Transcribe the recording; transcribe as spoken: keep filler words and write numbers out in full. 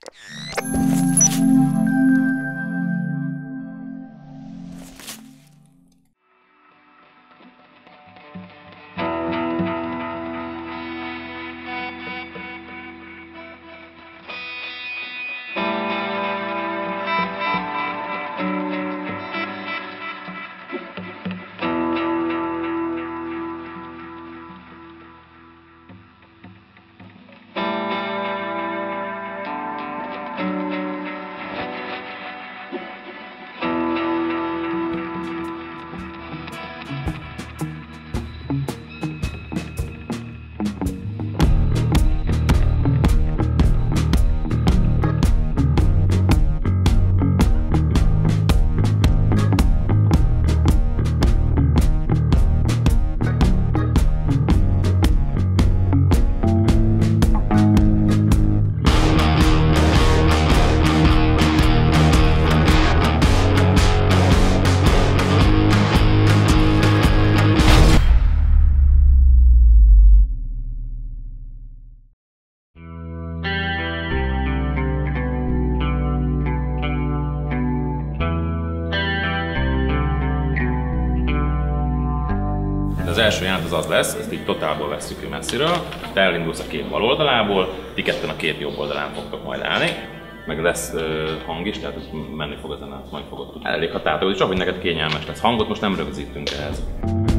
Az első járat az az lesz, ezt így totálból vesszük ki messziről, te elindulsz a kép bal oldalából, ti ketten a kép jobb oldalán fogtok majd állni, meg lesz uh, hang is, tehát menni fog a zene, majd fogod tudni. Elég határolni, csak hogy neked kényelmes lesz. Hangot most nem rögzítünk ehhez.